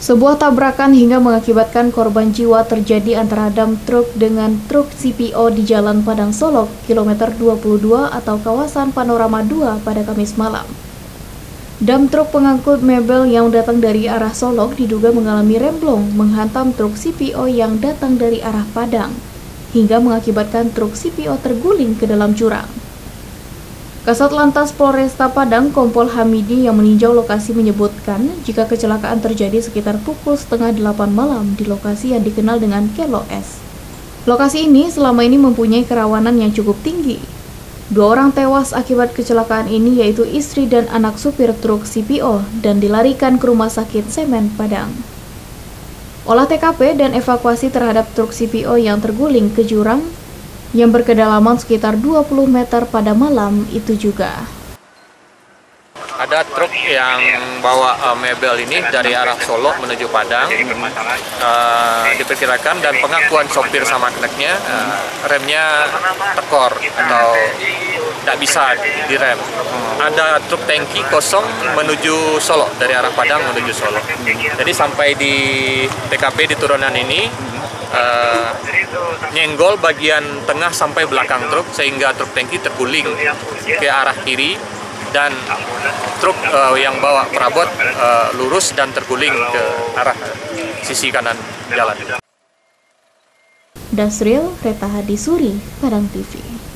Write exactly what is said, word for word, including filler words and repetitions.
Sebuah tabrakan hingga mengakibatkan korban jiwa terjadi antara dam truk dengan truk C P O di Jalan Padang Solok, kilometer dua puluh dua atau kawasan Panorama dua pada Kamis malam. Dam truk pengangkut mebel yang datang dari arah Solok diduga mengalami remblong menghantam truk C P O yang datang dari arah Padang, hingga mengakibatkan truk C P O terguling ke dalam jurang. Kasat Lantas Polresta Padang Kompol Hamidi yang meninjau lokasi menyebutkan jika kecelakaan terjadi sekitar pukul setengah delapan malam di lokasi yang dikenal dengan Kelo S. Lokasi ini selama ini mempunyai kerawanan yang cukup tinggi. Dua orang tewas akibat kecelakaan ini yaitu istri dan anak supir truk C P O dan dilarikan ke Rumah Sakit Semen Padang. Olah T K P dan evakuasi terhadap truk C P O yang terguling ke jurang yang berkedalaman sekitar dua puluh meter pada malam itu juga. Ada truk yang bawa uh, mebel ini dari arah Solo menuju Padang, uh, diperkirakan dan pengakuan sopir sama keneknya uh, remnya tekor atau tidak bisa direm. Ada truk tangki kosong menuju Solo, dari arah Padang menuju Solo. Jadi sampai di T K P di turunan ini uh, nyenggol bagian tengah sampai belakang truk sehingga truk tangki terguling ke arah kiri dan truk uh, yang bawa perabot uh, lurus dan terguling ke arah sisi kanan jalan. Dasril Reta Hadisuri, Padang T V.